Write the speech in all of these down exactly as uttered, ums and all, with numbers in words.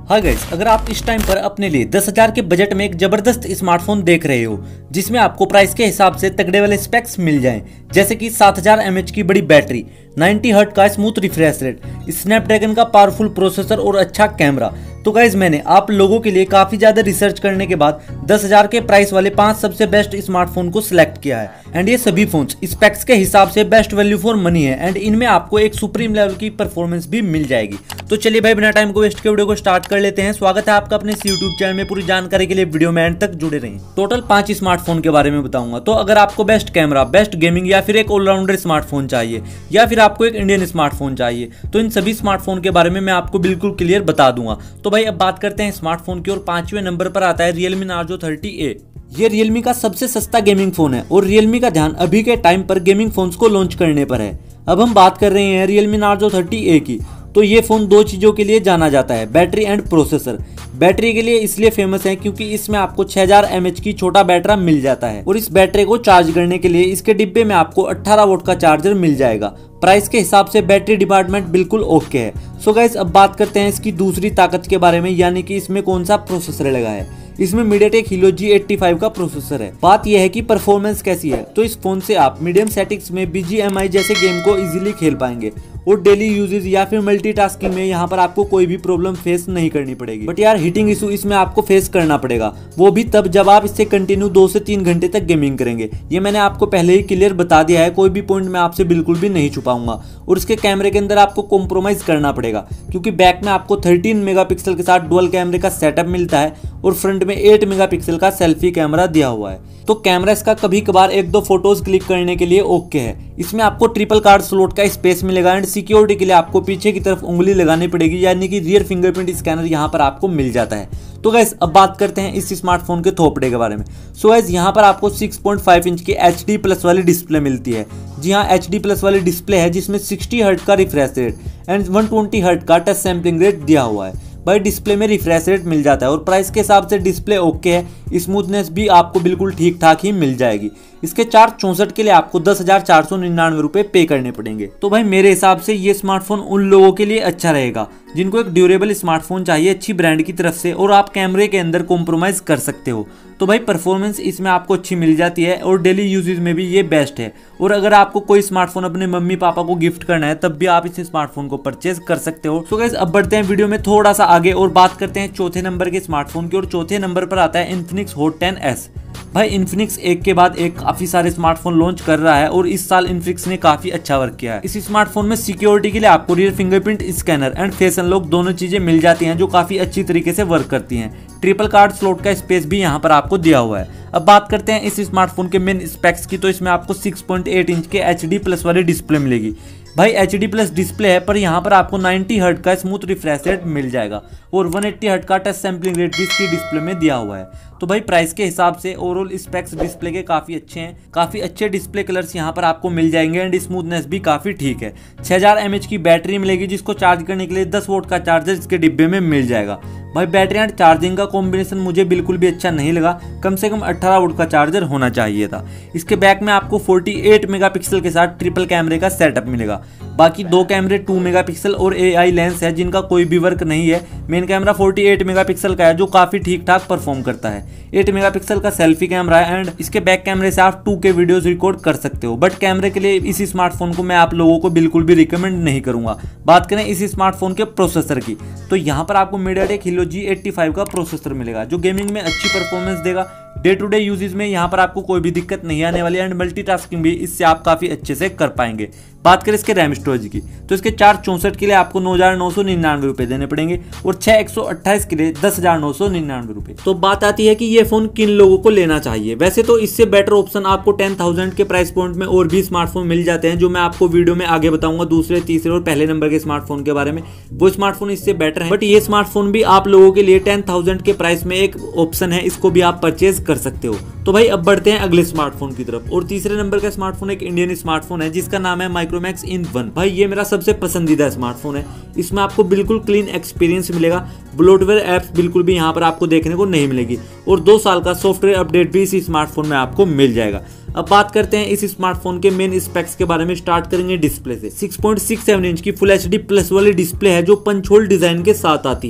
हाँ गाइस, अगर आप इस टाइम पर अपने लिए दस हजार के बजट में एक जबरदस्त स्मार्टफोन देख रहे हो जिसमें आपको प्राइस के हिसाब से तगड़े वाले स्पेक्स मिल जाएं, जैसे कि सात हजार एम एच की बड़ी बैटरी, नब्बे हर्ट्ज का स्मूथ रिफ्रेश रेट, स्नैपड्रैगन का पावरफुल प्रोसेसर और अच्छा कैमरा, तो गाइज मैंने आप लोगों के लिए काफी ज्यादा रिसर्च करने के बाद दस हजार के प्राइस वाले पांच सबसे बेस्ट स्मार्टफोन को सिलेक्ट किया है। एंड ये सभी फोन्स स्पेक्स के हिसाब से बेस्ट वैल्यू फॉर मनी है एंड इनमें आपको एक सुप्रीम लेवल की परफॉर्मेंस भी मिल जाएगी। तो चलिए भाई, बिना टाइम को वेस्ट के वीडियो को स्टार्ट कर लेते हैं। स्वागत है आपका अपने यूट्यूब चैनल में। पूरी जानकारी के लिए वीडियो में एंड तक जुड़े रहें। टोटल पांच स्मार्टफोन के बारे में बताऊंगा। तो अगर आपको बेस्ट कैमरा, बेस्ट गेमिंग या फिर एक ऑलराउंडर स्मार्टफोन चाहिए या फिर आपको एक इंडियन स्मार्टफोन चाहिए, तो इन सभी स्मार्टफोन के बारे में मैं आपको बिल्कुल क्लियर बता दूंगा। तो भाई अब बात करते हैं स्मार्टफोन की, और पांचवें नंबर पर आता है Realme Narzo थर्टी ए। ये Realme का सबसे सस्ता गेमिंग फोन है और Realme का ध्यान अभी के टाइम पर गेमिंग फोन्स को लॉन्च करने पर है। अब हम बात कर रहे हैं Realme Narzo थर्टी ए की। तो ये फोन दो चीजों के लिए जाना जाता है, बैटरी एंड प्रोसेसर। बैटरी के लिए इसलिए फेमस है क्योंकि इसमें आपको छह हजार एम एच की छोटा बैटरा मिल जाता है और इस बैटरी को चार्ज करने के लिए इसके डिब्बे में आपको अठारह वोल्ट का चार्जर मिल जाएगा। प्राइस के हिसाब से बैटरी डिपार्टमेंट बिल्कुल ओके है। सो गाइस, अब बात करते हैं इसकी दूसरी ताकत के बारे में, यानी कि इसमें कौन सा प्रोसेसर लगा है। इसमें MediaTek Helio G eighty five का प्रोसेसर है। बात यह है कि परफॉर्मेंस कैसी है, तो इस फोन से आप मीडियम सेटिंग्स में बी जी एम आई जैसे गेम को इजीली खेल पाएंगे और डेली यूजेज या फिर मल्टीटास्किंग में यहाँ पर आपको कोई भी प्रॉब्लम फेस नहीं करनी पड़ेगी। बट यार, हीटिंग इशू इसमें आपको फेस करना पड़ेगा, वो भी तब जब आप इससे कंटिन्यू दो से तीन घंटे तक गेमिंग करेंगे। ये मैंने आपको पहले ही क्लियर बता दिया है, कोई भी पॉइंट मैं आपसे बिल्कुल भी नहीं छुपाऊंगा। और इसके कैमरे के अंदर आपको कॉम्प्रोमाइज करना पड़ेगा क्योंकि बैक में आपको थर्टीन मेगापिक्सल के साथ डुअल कैमरे का सेटअप मिलता है और फ्रंट में एट मेगापिक्सल का सेल्फी कैमरा दिया हुआ है। तो कैमरा इसका कभी कभार एक दो फोटोज क्लिक करने के लिए ओके है। इसमें आपको ट्रिपल कार्ड स्लॉट का स्पेस मिलेगा एंड सिक्योरिटी के लिए आपको पीछे की तरफ उंगली लगानी पड़ेगी, यानी कि रियर फिंगरप्रिंट स्कैनर यहाँ पर आपको मिल जाता है। तो गाइस, अब बात करते हैं इस स्मार्टफोन के थोपड़े के बारे में। सो गाइस, यहाँ पर आपको सिक्स पॉइंट फाइव इंच की एच डी प्लस वाली डिस्प्ले मिलती है। जी हाँ, एच डी प्लस वाली डिस्प्ले है जिसमें सिक्सटी हर्ट्ज का refresh rate and one twenty hertz का टच सैंपलिंग रेट दिया हुआ है। भाई डिस्प्ले में रिफ्रेश रेट मिल जाता है और प्राइस के हिसाब से डिस्प्ले ओके है। स्मूथनेस भी आपको बिल्कुल ठीक ठाक ही मिल जाएगी। इसके चार चौसठ के लिए आपको दस हजार चार सौ निन्यानवे रुपए पे करने पड़ेंगे। तो भाई मेरे हिसाब से ये स्मार्टफोन उन लोगों के लिए अच्छा रहेगा जिनको एक ड्यूरेबल स्मार्टफोन चाहिए अच्छी ब्रांड की तरफ से और आप कैमरे के अंदर कॉम्प्रोमाइज कर सकते हो। तो भाई परफॉर्मेंस इसमें आपको अच्छी मिल जाती है और डेली यूजेज में भी ये बेस्ट है। और अगर आपको कोई स्मार्टफोन अपने मम्मी पापा को गिफ्ट करना है तब भी आप इस स्मार्टफोन को परचेज कर सकते हो। तो गाइस, अब बढ़ते हैं वीडियो में थोड़ा सा आगे और बात करते हैं चौथे नंबर के स्मार्टफोन की, और चौथे नंबर पर आता है Infinix Hot टेन एस। भाई Infinix एक के बाद एक काफी सारे स्मार्टफोन लॉन्च कर रहा है और इस साल Infinix ने काफी अच्छा वर्क किया है। इस स्मार्टफोन में सिक्योरिटी के लिए आपको rear fingerprint scanner and face unlock दोनों चीजें मिल जाती हैं जो काफी अच्छी तरीके से वर्क करती हैं। ट्रिपल कार्ड स्लॉट का स्पेस भी यहाँ पर आपको दिया हुआ है। अब बात करते हैं इस स्मार्टफोन के मेन स्पेक्स की, तो इसमें आपको सिक्स पॉइंट एट इंच के एच डी प्लस वाली डिस्प्ले मिलेगी। भाई एच डी प्लस डिस्प्ले है पर यहाँ पर आपको नब्बे हर्ट्ज का स्मूथ रिफ्रेश रेट मिल जाएगा और वन एटी हर्ट्ज का टच सैंपलिंग रेट भी इसकी डिस्प्ले में दिया हुआ है। तो भाई प्राइस के हिसाब से ओवरऑल स्पेक्स डिस्प्ले के काफी अच्छे हैं। काफी अच्छे डिस्प्ले कलर्स यहाँ पर आपको मिल जाएंगे एंड स्मूथनेस भी काफी ठीक है। छह हजार एम एच की बैटरी मिलेगी जिसको चार्ज करने के लिए दस वोल्ट का चार्जर इसके डिब्बे में मिल जाएगा। भाई बैटरी एंड चार्जिंग का कॉम्बिनेशन मुझे बिल्कुल भी अच्छा नहीं लगा, कम से कम अठारह वोल्ट का चार्जर होना चाहिए था। इसके बैक में आपको अड़तालीस मेगापिक्सल के साथ ट्रिपल कैमरे का सेटअप मिलेगा। बाकी दो कैमरे टू मेगापिक्सल और ए आई लेंस है जिनका कोई भी वर्क नहीं है। मेन कैमरा अड़तालीस मेगापिक्सल का है जो काफी ठीक ठाक परफॉर्म करता है। आठ मेगापिक्सल का सेल्फी कैमरा है एंड इसके बैक कैमरे से आप टू के वीडियोस रिकॉर्ड कर सकते हो। बट कैमरे के लिए इस स्मार्टफोन को मैं आप लोगों को बिल्कुल भी रिकमेंड नहीं करूंगा। बात करें इस स्मार्टफोन के प्रोसेसर की, तो यहाँ पर आपको MediaTek Helio G eighty five का प्रोसेसर मिलेगा जो गेमिंग में अच्छी परफॉर्मेंस देगा। डे टू डे यूजेज में यहाँ पर आपको कोई भी दिक्कत नहीं आने वाली एंड मल्टीटास्किंग भी इससे आप काफी अच्छे से कर पाएंगे। बात करें इसके रैम स्टोरेज की, तो इसके चार चौसठ के लिए आपको नौ हजार नौ सौ निन्यानवे रुपए देने पड़ेंगे और छह एक सौ अट्ठाईस के लिए दस हजार नौ सौ निन्यानवे रुपए। तो बात आती है कि ये फोन किन लोगों को लेना चाहिए। वैसे तो इससे बेटर ऑप्शन आपको टेन थाउजेंड के प्राइस पॉइंट में और भी स्मार्टफोन मिल जाते हैं जो मैं आपको वीडियो में आगे बताऊंगा दूसरे तीसरे और पहले नंबर के स्मार्टफोन के बारे में। वो स्मार्टफोन इससे बेटर है, बट ये स्मार्टफोन भी आप लोगों के लिए टेन थाउजेंड के प्राइस में एक ऑप्शन है, इसको भी आप परचेज कर सकते हो। तो भाई अब बढ़ते हैं अगले स्मार्टफोन की तरफ, और तीसरे नंबर का स्मार्टफोन एक इंडियन स्मार्टफोन है जिसका नाम है माइक्रोमैक्स इन वन। भाई ये मेरा सबसे पसंदीदा स्मार्टफोन है। इसमें आपको बिल्कुल क्लीन एक्सपीरियंस मिलेगा, ब्लोटवेयर एप्स बिल्कुल भी यहाँ पर आपको देखने को नहीं मिलेगी और दो साल का सॉफ्टवेयर अपडेट भी इस स्मार्टफोन में आपको मिल जाएगा। अब बात करते हैं इस स्मार्टफोन के मेन स्पेक्स के बारे में। स्टार्ट करेंगे डिस्प्ले से। Six point six seven inch की फुल एच डी प्लस वाली डिस्प्ले है जो पंच होल डिजाइन के साथ आती है।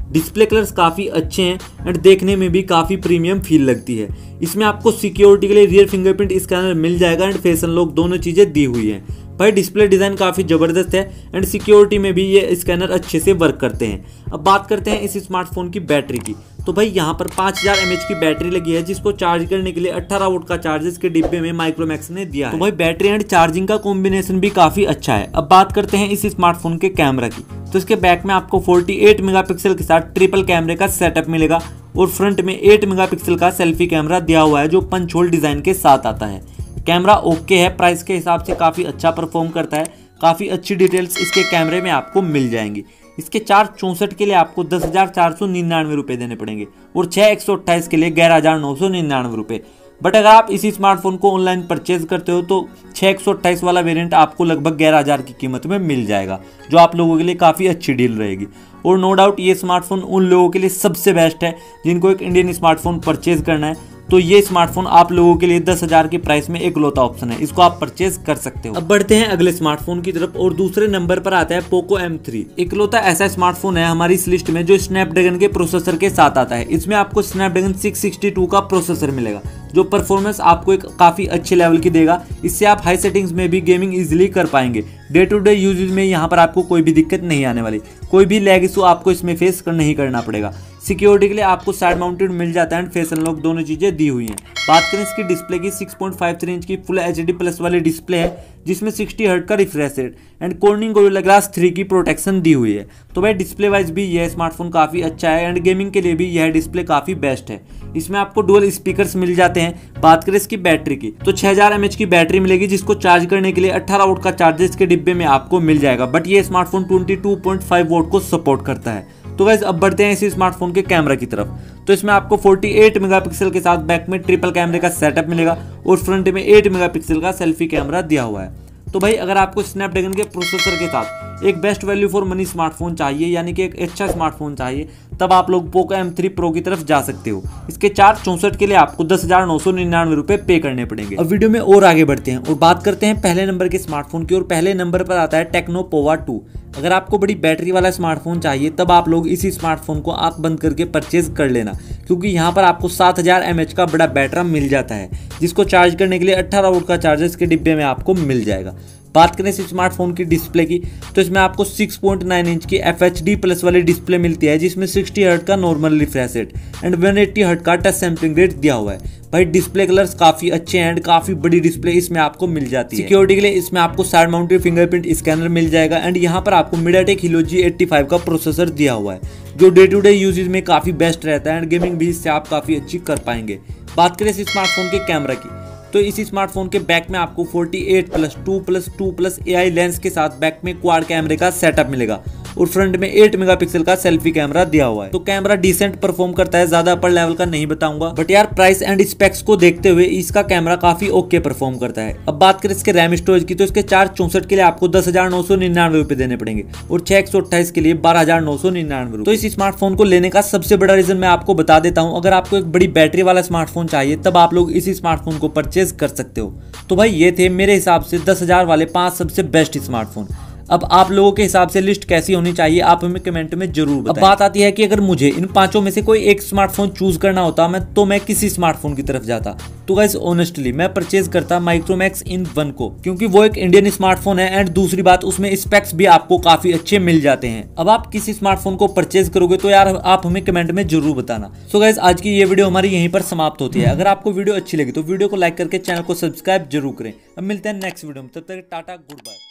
डिस्प्ले कलर्स काफ़ी अच्छे हैं एंड देखने में भी काफ़ी प्रीमियम फील लगती है। इसमें आपको सिक्योरिटी के लिए रियर फिंगरप्रिंट स्कैनर मिल जाएगा एंड फेस अनलॉक दोनों चीज़ें दी हुई हैं। भाई डिस्प्ले डिज़ाइन काफ़ी ज़बरदस्त है एंड सिक्योरिटी में भी ये स्कैनर अच्छे से वर्क करते हैं। अब बात करते हैं इस स्मार्टफोन की बैटरी की। तो भाई यहाँ पर पाँच हज़ार एम एच की बैटरी लगी है, जिसको चार्ज करने के लिए अठारह वोल्ट का चार्जर के डिब्बे में माइक्रोमैक्स ने दिया है। तो भाई बैटरी एंड चार्जिंग का कॉम्बिनेशन भी काफ़ी अच्छा है। अब बात करते हैं इस स्मार्टफोन के कैमरा की। तो इसके बैक में आपको अड़तालीस मेगापिक्सल के साथ ट्रिपल कैमरे का सेटअप मिलेगा और फ्रंट में आठ मेगापिक्सल का सेल्फी कैमरा दिया हुआ है, जो पंच होल डिज़ाइन के साथ आता है। कैमरा ओके है, प्राइस के हिसाब से काफ़ी अच्छा परफॉर्म करता है। काफ़ी अच्छी डिटेल्स इसके कैमरे में आपको मिल जाएंगी। इसके चार चौंसठ के लिए आपको दस हज़ार चार सौ निन्यानवे रुपये देने पड़ेंगे और छः एक सौ अट्ठाईस के लिए ग्यारह हज़ार नौ सौ निन्यानवे रुपये। बट अगर आप इसी स्मार्टफोन को ऑनलाइन परचेज करते हो तो छः एक सौ अट्ठाईस वाला वेरिएंट आपको लगभग ग्यारह हज़ार की कीमत में मिल जाएगा, जो आप लोगों के लिए काफ़ी अच्छी डील रहेगी। और नो डाउट ये स्मार्टफोन उन लोगों के लिए सबसे बेस्ट है जिनको एक इंडियन स्मार्टफोन परचेज करना है। तो ये स्मार्टफोन आप लोगों के लिए दस हज़ार के प्राइस में इकलौता ऑप्शन है, इसको आप परचेज कर सकते हो। अब बढ़ते हैं अगले स्मार्टफोन की तरफ और दूसरे नंबर पर आता है पोको एम थ्री। इकलौता ऐसा स्मार्टफोन है हमारी इस लिस्ट में जो स्नैपड्रैगन के प्रोसेसर के साथ आता है। इसमें आपको स्नैपड्रैगन सिक्स सिक्सटी टू का प्रोसेसर मिलेगा, जो परफॉर्मेंस आपको एक काफ़ी अच्छे लेवल की देगा। इससे आप हाई सेटिंग्स में भी गेमिंग इजीली कर पाएंगे। डे टू डे यूजेज में यहाँ पर आपको कोई भी दिक्कत नहीं आने वाली, कोई भी लैग इशू आपको इसमें फेस कर नहीं करना पड़ेगा। सिक्योरिटी के लिए आपको साइड माउंटेड मिल जाता है एंड फेस अनलॉक दोनों चीज़ें दी हुई हैं। बात करें इसकी डिस्प्ले की, six point five three inch की फुल एच डी प्लस वाली डिस्प्ले है, जिसमें सिक्सटी हर्ट्ज का refresh rate and Corning Gorilla Glass three की प्रोटेक्शन दी हुई है। तो भाई डिस्प्ले वाइज भी यह स्मार्टफोन काफ़ी अच्छा है एंड गेमिंग के लिए भी यह डिस्प्ले काफ़ी बेस्ट है। इसमें आपको डुअल स्पीकर्स मिल जाते हैं। बात करें इसकी बैटरी की, तो छः हज़ार एम एच की बैटरी मिलेगी, जिसको चार्ज करने के लिए अठारह वोल्ट का चार्जर के डिब्बे में आपको मिल जाएगा। बट ये स्मार्टफोन बाईस पॉइंट फाइव वोल्ट को सपोर्ट करता है। तो गाइस अब बढ़ते हैं इसी स्मार्टफोन के कैमरा की तरफ। तो इसमें आपको अड़तालीस मेगापिक्सल के साथ बैक में ट्रिपल कैमरे का सेटअप मिलेगा और फ्रंट में आठ मेगापिक्सल का सेल्फी कैमरा दिया हुआ है। तो भाई अगर आपको स्नैपड्रैगन के प्रोसेसर के साथ एक best value for money smartphone चाहिए, यानी कि एक अच्छा स्मार्टफोन चाहिए, तब आप लोग पोको एम थ्री प्रो की तरफ जा सकते हो। इसके चार चौंसठ के लिए आपको दस हज़ार नौ सौ निन्यानवे रुपये पे करने पड़ेंगे। अब वीडियो में और आगे बढ़ते हैं और बात करते हैं पहले नंबर के स्मार्टफोन की। और पहले नंबर पर आता है टेक्नो पोवा टू। अगर आपको बड़ी बैटरी वाला स्मार्टफोन चाहिए तब आप लोग इसी स्मार्टफोन को आंख बंद करके परचेज कर लेना, क्योंकि यहाँ पर आपको सात हज़ार एम एच का बड़ा बैटरा मिल जाता है, जिसको चार्ज करने के लिए अठारह वोल्ट का चार्जर के डिब्बे में आपको मिल जाएगा। बात करें इस स्मार्टफोन की डिस्प्ले की, तो इसमें आपको सिक्स पॉइंट नाइन इंच की एफ एच डी प्लस वाली डिस्प्ले मिलती है, जिसमें सिक्सटी हर्ट्ज का normal refresh rate and one eighty hertz का टच सैंपलिंग रेट दिया हुआ है। भाई डिस्प्ले कलर्स काफ़ी अच्छे हैं एंड काफ़ी बड़ी डिस्प्ले इसमें आपको मिल जाती है। सिक्योरिटी के लिए इसमें आपको साइड माउंटेड फिंगरप्रिंट स्कैनर मिल जाएगा एंड यहाँ पर आपको MediaTek Helio G eighty five का प्रोसेसर दिया हुआ है, जो डे टू डे यूजेज में काफ़ी बेस्ट रहता है एंड गेमिंग भी इससे आप काफ़ी अच्छी कर पाएंगे। बात करें इस स्मार्टफोन के कैमरा की, तो इसी स्मार्टफोन के बैक में आपको अड़तालीस plus two plus two plus A I lens के साथ बैक में क्वाड कैमरे का सेटअप मिलेगा और फ्रंट में आठ मेगापिक्सल का सेल्फी कैमरा दिया हुआ है। तो कैमरा डिसेंट परफॉर्म करता है, ज्यादा अपर लेवल का नहीं बताऊंगा, बट यार प्राइस एंड स्पेक्स को देखते हुए इसका कैमरा काफी ओके परफॉर्म करता है। अब बात करें इसके रैम स्टोरेज की, तो इसके चार चौंसठ के लिए आपको दस हजार नौ सौ निन्यानवे रुपए देने पड़ेंगे और छह एक सौ अट्ठाईस के लिए बारह हजार नौ सौ निन्यानवे। तो इस स्मार्टफोन को लेने का सबसे बड़ा रीजन मैं आपको बता देता हूँ, अगर आपको एक बड़ी बैटरी वाला स्मार्टफोन चाहिए तब आप लोग इसी स्मार्टफोन को परचेज कर सकते हो। तो भाई ये थे मेरे हिसाब से दस हजार वाले पांच सबसे बेस्ट स्मार्टफोन। अब आप लोगों के हिसाब से लिस्ट कैसी होनी चाहिए आप हमें कमेंट में जरूर बताएं। अब बात आती है कि अगर मुझे इन पांचों में से कोई एक स्मार्टफोन चूज करना होता मैं तो मैं किसी स्मार्टफोन की तरफ जाता। तो गाइस ऑनेस्टली मैं परचेज करता माइक्रोमैक्स इन वन को, क्योंकि वो एक इंडियन स्मार्टफोन है एंड दूसरी बात उसमें स्पेक्स भी आपको काफी अच्छे मिल जाते हैं। अब आप किसी स्मार्टफोन को परचेज करोगे तो यार आप हमें कमेंट में जरूर बताना। सो गाइस आज की ये वीडियो हमारी यहीं पर समाप्त होती है। अगर आपको वीडियो अच्छी लगी तो वीडियो को लाइक करके चैनल को सब्सक्राइब जरूर करें। अब मिलते हैं नेक्स्ट वीडियो में, तब तक टाटा गुड बाय।